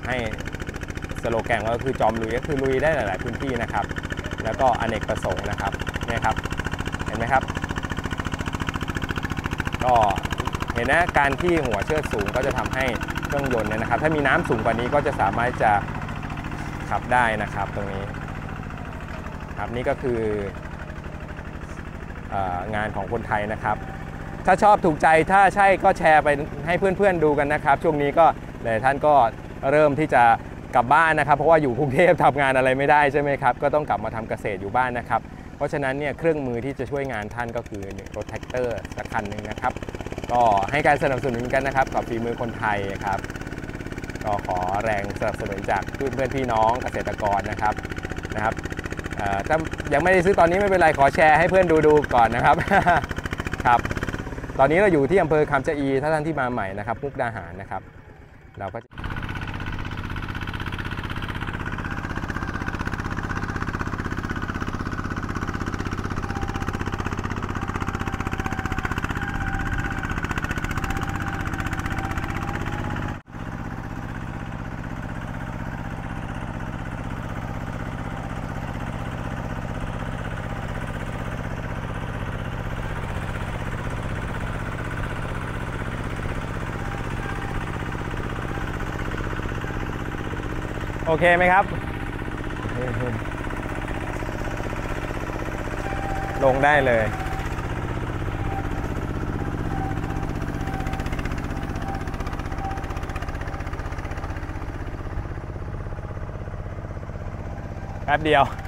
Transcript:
ให้สโลแกนก็คือจอมลุยก็คือลุยได้หลายๆพื้นที่นะครับแล้วก็อเนกประสงค์นะครับเนี่ยครับเห็นไหมครับก็เห็นนะการที่หัวเชิดสูงก็จะทำให้เครื่องยนต์เนี่ยนะครับถ้ามีน้ำสูงกว่านี้ก็จะสามารถจะขับได้นะครับตรงนี้ครับนี่ก็คืองานของคนไทยนะครับถ้าชอบถูกใจถ้าใช่ก็แชร์ไปให้เพื่อนๆดูกันนะครับช่วงนี้ก็หลายท่านก็เริ่มที่จะกลับบ้านนะครับเพราะว่าอยู่กรุงเทพทำงานอะไรไม่ได้ใช่ไหมครับก็ต้องกลับมาทำเกษตรอยู่บ้านนะครับเพราะฉะนั้นเนี่ยเครื่องมือที่จะช่วยงานท่านก็คือรถแท็กเตอร์สักคันหนึ่งนะครับก็ให้การสนับสนุนกันนะครับกับฝีมือคนไทยครับก็ขอแรงสนับสนุนจากเพื่อนพี่น้องเกษตรกรนะครับถ้ายังไม่ได้ซื้อตอนนี้ไม่เป็นไรขอแชร์ให้เพื่อนดูก่อนนะครับ ครับตอนนี้เราอยู่ที่อำเภอคำชะอีถ้าท่านที่มาใหม่นะครับมุกดาหารนะครับเราก็โอเคไหมครับลงได้เลยแป๊บเดียว